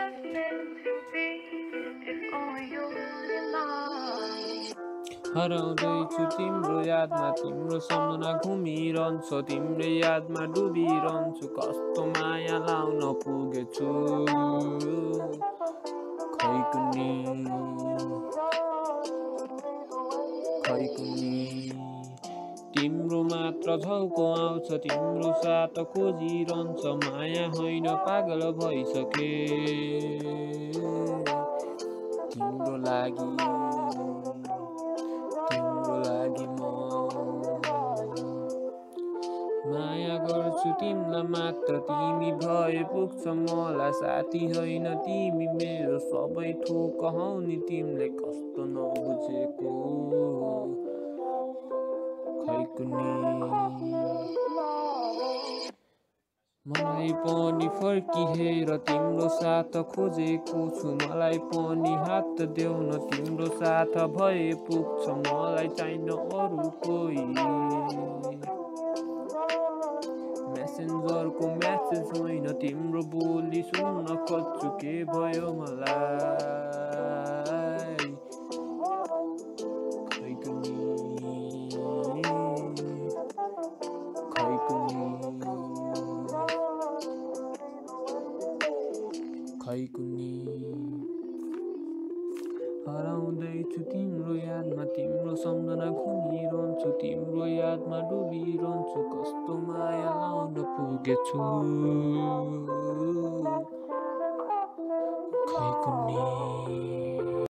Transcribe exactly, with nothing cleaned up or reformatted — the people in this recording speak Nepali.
हराउँदैछु तिम्रो यादमा तिम्रो सम्झना घुमिरहन्छ तिम्रो यादमा डुबिरहन्छु कस्तो माया लाउन पुगेछु खै कुन्नी खै कुन्नी तिम्रो मात्र झल्को आउँछ तिम्रो साथ खोजिरहन्छ माया होइन पागल भइसके तिम्रो लागि तिम्रो लागि म माया गर्छु तिमीलाई मात्र तिमी भए पुग्छ मलाई साथी होइन तिमी मेरो सबै थोक हौ नि तिमीले कस्तो नबुझेको खै कुन्नी मलाई पनि फर्किहेर तिम्रो साथ खोजेको छु मलाई पनि हात देऊ न तिम्रो साथ भए पुग्छ मलाई चाहिन अरू कोही मेसेन्जरको म्यासेज होइन तिम्रो बोली सुन्न खोज्छु के भयो मलाई खै कुन्नी खै कुन्नी खै कुन्नी हराउँदैछु तिम्रो यादमा तिम्रो सम्झना घुमिरहन्छु तिम्रो यादमा डुबिरहन्छु कस्तो माया लाउन पुगेछु खै कुन्नी।